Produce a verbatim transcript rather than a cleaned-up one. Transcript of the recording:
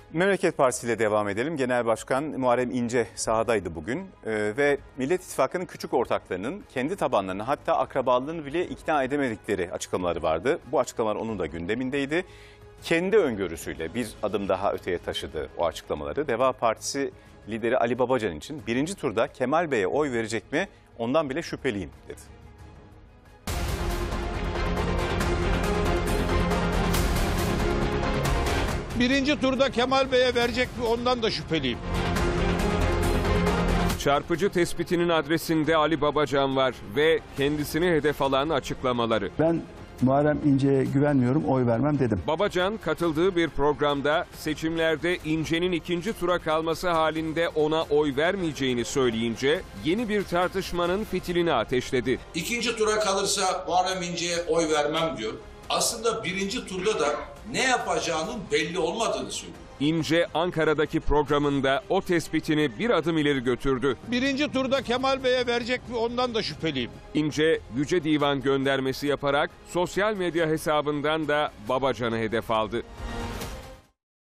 Memleket Partisi ile devam edelim. Genel Başkan Muharrem İnce sahadaydı bugün ee, ve Millet İttifakı'nın küçük ortaklarının kendi tabanlarını, hatta akrabalarını bile ikna edemedikleri açıklamaları vardı. Bu açıklamalar onun da gündemindeydi. Kendi öngörüsüyle bir adım daha öteye taşıdı o açıklamaları. Deva Partisi lideri Ali Babacan için birinci turda Kemal Bey'e oy verecek mi, ondan bile şüpheliyim dedi. Birinci turda Kemal Bey'e verecek mi, ondan da şüpheliyim. Çarpıcı tespitinin adresinde Ali Babacan var ve kendisini hedef alan açıklamaları. Ben Muharrem İnce'ye güvenmiyorum, oy vermem dedim. Babacan katıldığı bir programda seçimlerde İnce'nin ikinci tura kalması halinde ona oy vermeyeceğini söyleyince yeni bir tartışmanın fitilini ateşledi. İkinci tura kalırsa Muharrem İnce'ye oy vermem diyor. Aslında birinci turda da ne yapacağının belli olmadığını söylüyor. İnce Ankara'daki programında o tespitini bir adım ileri götürdü. Birinci turda Kemal Bey'e verecek mi, ondan da şüpheliyim. İnce Yüce Divan göndermesi yaparak sosyal medya hesabından da Babacan'ı hedef aldı.